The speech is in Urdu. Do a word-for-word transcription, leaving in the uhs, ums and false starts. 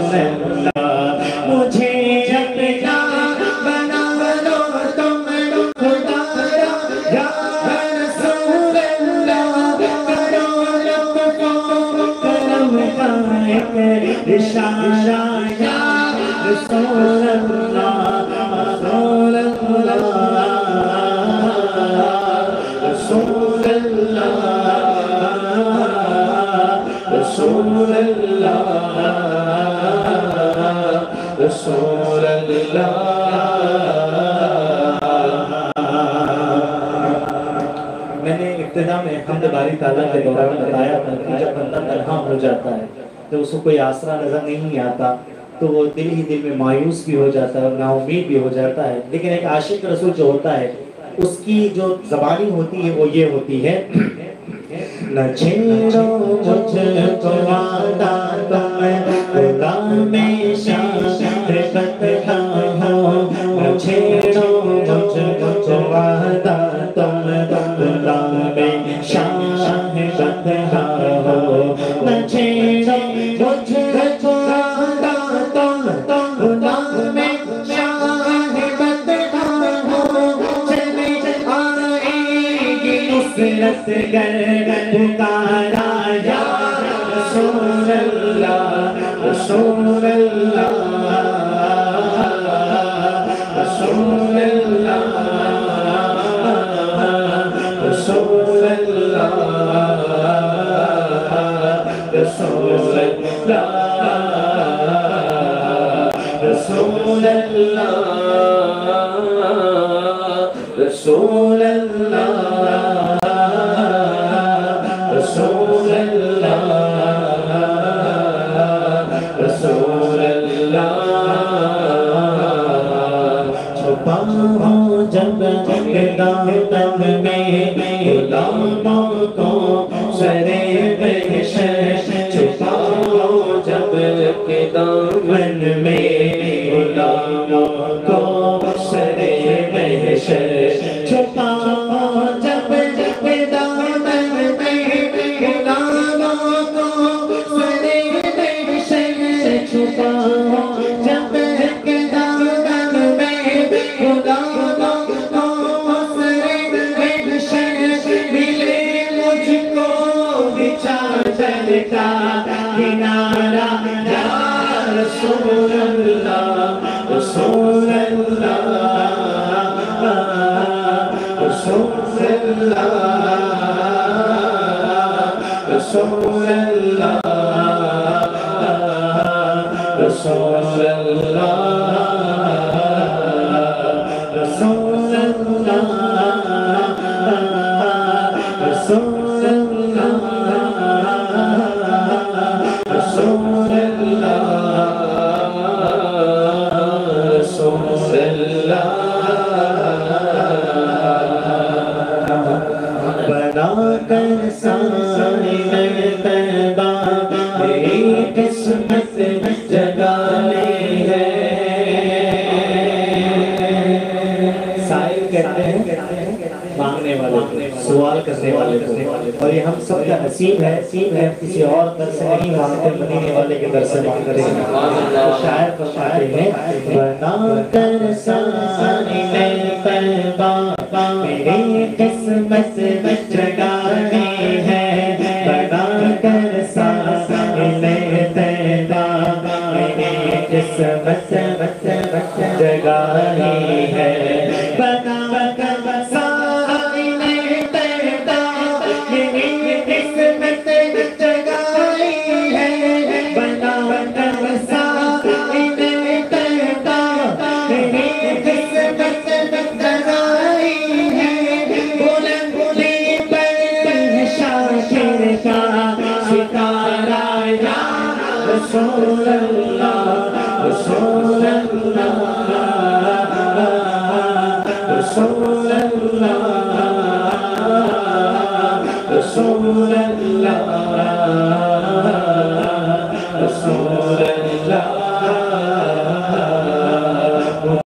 رسول اللہ مجھے اپنا بنا لو تم خدا را یا رسول اللہ کرو لطف کرم کا ایک اشارہ یا رسول اللہ رسول اللہ رسول اللہ رسول اللہ رسول اللہ۔ میں نے ابتدا میں حمد باری تعالیٰ کے دوران بتایا تھا کہ جب بندہ تنہا ہو جاتا ہے تو اس کو کوئی آسرا نظر نہیں آتا تو وہ دل ہی دل میں مایوس بھی ہو جاتا ہے اور نا امید بھی ہو جاتا ہے، لیکن ایک عاشق رسول جو ہوتا ہے اس کی جو زبانی ہوتی ہے وہ یہ ہوتی ہے نہ چھیڑو مجھ کو وعدہ تم خدا میں شاہ فتح ہو، نہ چھیڑو مجھ کو وعدہ تم خدا میں شاہ فتح ہو، نہ چھیڑو مجھ کو وعدہ تم خدا میں شاہ فتح ہو، چلے آئے گی نصرت گر پکارا یا رسول اللہ رسول اللہ رسول اللہ رسول اللہ رسول اللہ رسول اللہ رسول اللہ رسول اللہ رسول اللہ۔ چھپا ہو جب دامن میں غلاموں کو سرے بحشر، چھپا ہو جب دامن میں غلاموں کو سرے بحشر، چھپا ہو جب دامن میں غلاموں کو سرے بحشر، چھپا ہو جب دامن میں غلاموں کو سرے بحشر، ملے مجھ کو بچادر کا کنارہ یا رسول اللہ رسول اللہ رسول اللہ رسول اللہ رسول اللہ رسول اللہ رسول اللہ رسول اللہ رسول اللہ۔ بنا کر سائے طیبہ میری قسمت جگانے ہے، سائل کہتے ہیں مانگنے والے سوال کرنے والے کو، اور یہ ہم سب کا نصیب ہے کہ کسی اور در سے نہیں مانگتے، مدینے والے کے در سے مانگ رہے ہیں۔ شاعر فرماتے ہیں بنا کر سائے طیبہ میری قسمت جگانے ہے، بنا کر سائے طیبہ میری قسمت جگانے ہے، بنا کر سائے طیبہ میری قسمت جگائی ہے، بنا کر سائے طیبہ میری قسمت جگائی ہے، بلندی پر شاکر کا ستارہ یا رسول اللہ رسول اللہ رسول اللہ رسول اللہ رسول اللہ۔